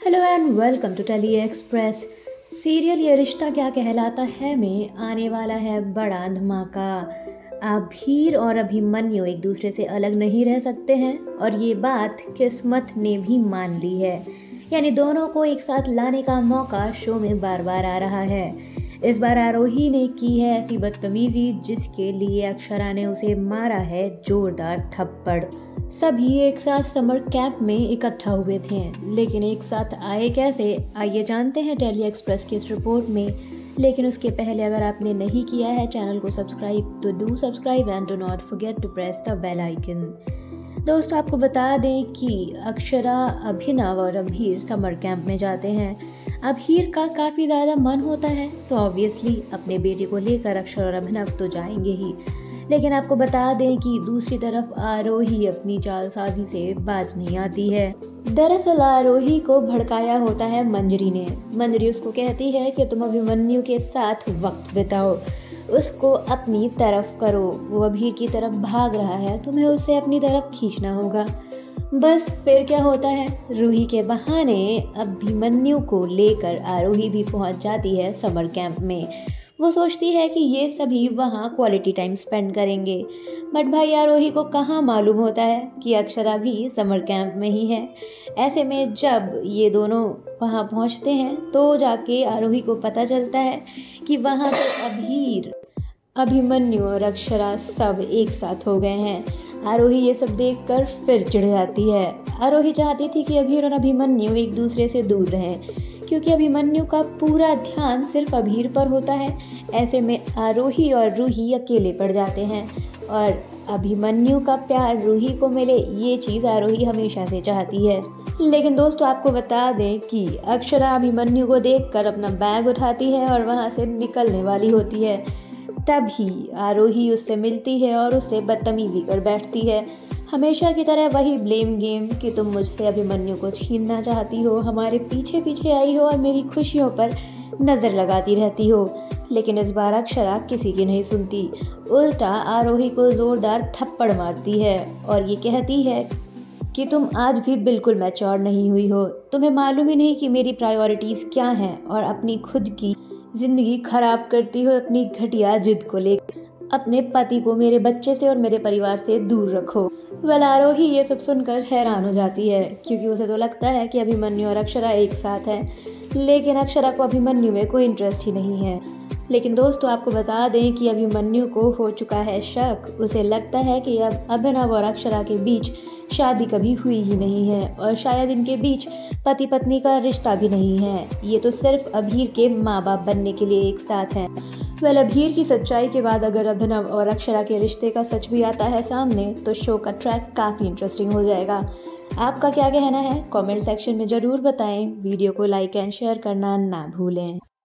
Hello and welcome to tele express. Serial ये रिश्ता क्या कहलाता है में आने वाला है बड़ा धमाका। अभीर और अभिमन्यु एक दूसरे से अलग नहीं रह सकते हैं और ये बात किस्मत ने भी मान ली है। यानी दोनों को एक साथ लाने का मौका शो में बार बार आ रहा है। इस बार आरोही ने की है ऐसी बदतमीजी जिसके लिए अक्षरा ने उसे मारा है जोरदार थप्पड़। सभी एक साथ समर कैंप में इकट्ठा हुए थे, लेकिन एक साथ आए कैसे, आइए जानते हैं टेली एक्सप्रेस की इस रिपोर्ट में। लेकिन उसके पहले अगर आपने नहीं किया है चैनल को सब्सक्राइब तो do subscribe and do not forget to press the bell icon. दोस्तों आपको बता दें कि अक्षरा, अभिनव और अभीर समर कैंप में जाते हैं। अभीर का काफ़ी ज़्यादा मन होता है तो ऑब्वियसली अपने बेटे को लेकर अक्षरा और अभिनव तो जाएंगे ही। लेकिन आपको बता दें कि दूसरी तरफ आरोही अपनी चालसाजी से बाज नहीं आती है। दरअसल आरोही को भड़काया होता है मंजरी ने। मंजरी उसको कहती है कि तुम अभिमन्यु के साथ वक्त बिताओ, उसको अपनी तरफ करो। वो अभीर की तरफ भाग रहा है, तुम्हें उसे अपनी तरफ खींचना होगा। बस फिर क्या होता है, रूही के बहाने अभिमन्यु को लेकर आरोही भी पहुंच जाती है समर कैंप में। वो सोचती है कि ये सभी वहाँ क्वालिटी टाइम स्पेंड करेंगे, बट भाई आरोही को कहाँ मालूम होता है कि अक्षरा भी समर कैंप में ही है। ऐसे में जब ये दोनों वहाँ पहुँचते हैं तो जाके आरोही को पता चलता है कि वहाँ तो अभीर, अभिमन्यु और अक्षरा सब एक साथ हो गए हैं। आरोही ये सब देखकर फिर चिढ़ जाती है। आरोही चाहती थी कि अभीर और अभिमन्यु एक दूसरे से दूर रहें, क्योंकि अभिमन्यु का पूरा ध्यान सिर्फ अभीर पर होता है। ऐसे में आरोही और रूही अकेले पड़ जाते हैं और अभिमन्यु का प्यार रूही को मिले, ये चीज़ आरोही हमेशा से चाहती है। लेकिन दोस्तों आपको बता दें कि अक्षरा अभिमन्यु को देखकर अपना बैग उठाती है और वहाँ से निकलने वाली होती है। तभी आरोही उससे मिलती है और उससे बदतमीजी कर बैठती है। हमेशा की तरह वही ब्लेम गेम कि तुम मुझसे अभिमन्यु को छीनना चाहती हो, हमारे पीछे पीछे आई हो और मेरी खुशियों पर नज़र लगाती रहती हो। लेकिन इस बार अक्षरा किसी की नहीं सुनती, उल्टा आरोही को ज़ोरदार थप्पड़ मारती है और ये कहती है कि तुम आज भी बिल्कुल मैच्योर नहीं हुई हो, तुम्हें मालूम ही नहीं कि मेरी प्रायोरिटीज़ क्या हैं और अपनी खुद की ज़िंदगी खराब करती हो अपनी घटिया जिद को लेकर। अपने पति को मेरे बच्चे से और मेरे परिवार से दूर रखो। आरोही ये सब सुनकर हैरान हो जाती है, क्योंकि उसे तो लगता है कि अभिमन्यु और अक्षरा एक साथ हैं, लेकिन अक्षरा को अभिमन्यु में कोई इंटरेस्ट ही नहीं है। लेकिन दोस्तों आपको बता दें कि अभिमन्यु को हो चुका है शक। उसे लगता है कि अब अभिनव और अक्षरा के बीच शादी कभी हुई ही नहीं है और शायद इनके बीच पति पत्नी का रिश्ता भी नहीं है। ये तो सिर्फ अभीर के माँ बाप बनने के लिए एक साथ हैं। अभीर की सच्चाई के बाद अगर अभिनव और अक्षरा के रिश्ते का सच भी आता है सामने तो शो का ट्रैक काफ़ी इंटरेस्टिंग हो जाएगा। आपका क्या कहना है कमेंट सेक्शन में ज़रूर बताएं। वीडियो को लाइक एंड शेयर करना ना भूलें।